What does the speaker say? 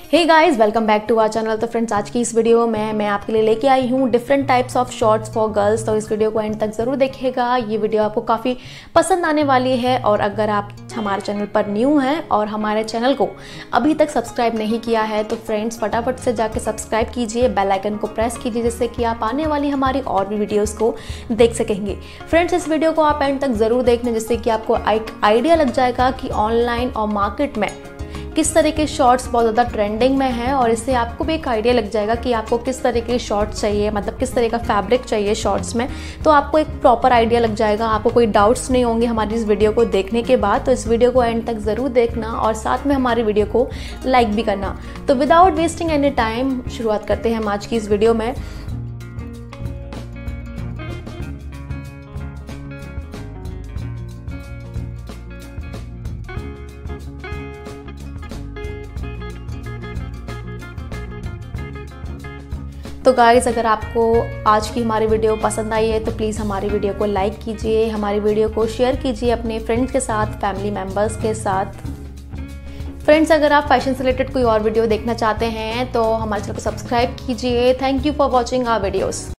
Hey guys, welcome back to our channel. तो friends, आज की इस वीडियो में मैं आपके लिए लेके आई हूँ different types of shorts for girls. तो इस वीडियो को एंड तक ज़रूर देखिएगा। ये वीडियो आपको काफ़ी पसंद आने वाली है। और अगर आप हमारे चैनल पर न्यू हैं और हमारे चैनल को अभी तक सब्सक्राइब नहीं किया है तो फ्रेंड्स फटाफट से जाके सब्सक्राइब कीजिए, बेल आइकन को प्रेस कीजिए, जिससे कि आप आने वाली हमारी और भी वीडियोज़ को देख सकेंगे। फ्रेंड्स, इस वीडियो को आप एंड तक ज़रूर देखना, जिससे कि आपको एक आइडिया लग जाएगा कि ऑनलाइन और मार्केट में किस तरह के शॉर्ट्स बहुत ज़्यादा ट्रेंडिंग में हैं। और इससे आपको भी एक आइडिया लग जाएगा कि आपको किस तरह के शॉर्ट्स चाहिए, मतलब किस तरह का फैब्रिक चाहिए शॉर्ट्स में। तो आपको एक प्रॉपर आइडिया लग जाएगा, आपको कोई डाउट्स नहीं होंगे हमारी इस वीडियो को देखने के बाद। तो इस वीडियो को एंड तक ज़रूर देखना और साथ में हमारी वीडियो को लाइक भी करना। तो विदाउट वेस्टिंग एनी टाइम शुरुआत करते हैं हम आज की इस वीडियो में। तो गाइज़, अगर आपको आज की हमारी वीडियो पसंद आई है तो प्लीज़ हमारी वीडियो को लाइक कीजिए, हमारी वीडियो को शेयर कीजिए अपने फ्रेंड्स के साथ, फैमिली मेम्बर्स के साथ। फ्रेंड्स, अगर आप फैशन से रिलेटेड कोई और वीडियो देखना चाहते हैं तो हमारे चैनल को सब्सक्राइब कीजिए। Thank you for watching our videos.